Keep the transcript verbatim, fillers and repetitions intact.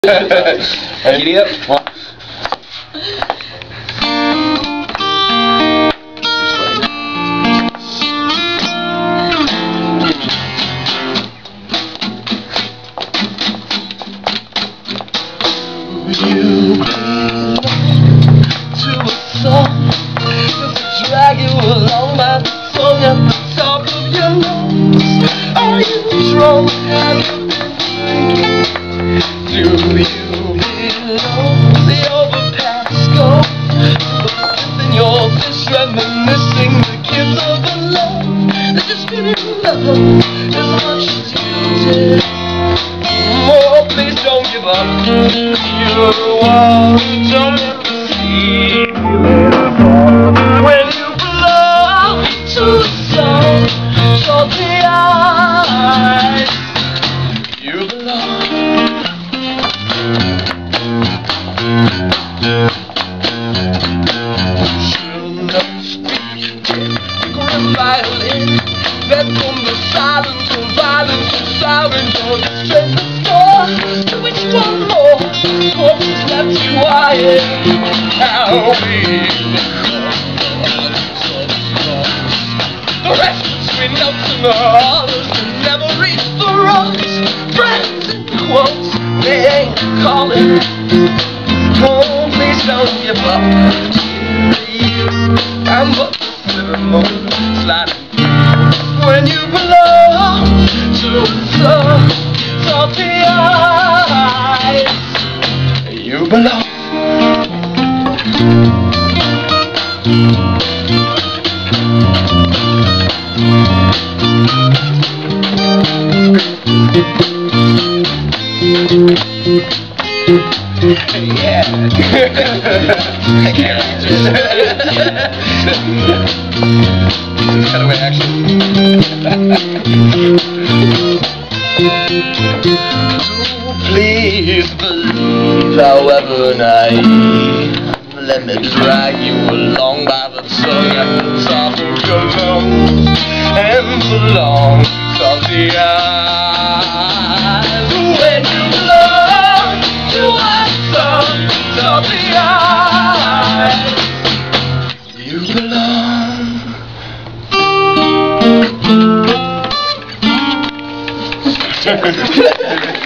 Giddy up. One. You to a song just to drag you along by the tongue at the top of your nose. Are you drunk? Have you been drinking? Do you belong? The overpass go in your fish, reminiscing the kids of the love that you spit in love as much as you did. Oh, please don't give up. You're the one who don't ever see when you belong to the sun, shut the eyes. You belong. She'll never speak. The grim violin, that from the silence from violence to silence on the strength of score. To which one more? Corpses left you quiet. How we the rest between notes and the hollers can never reach the rocks. Friends and quotes, they ain't calling. Oh, please don't give up. I'm but the ceremony sliding when you belong to the salty eyes. You belong. Yeah. I can't reach it. Cutaway action. So please believe, however naive, let me drag you along by the tongue at the top of your lungs and the long salty eyes.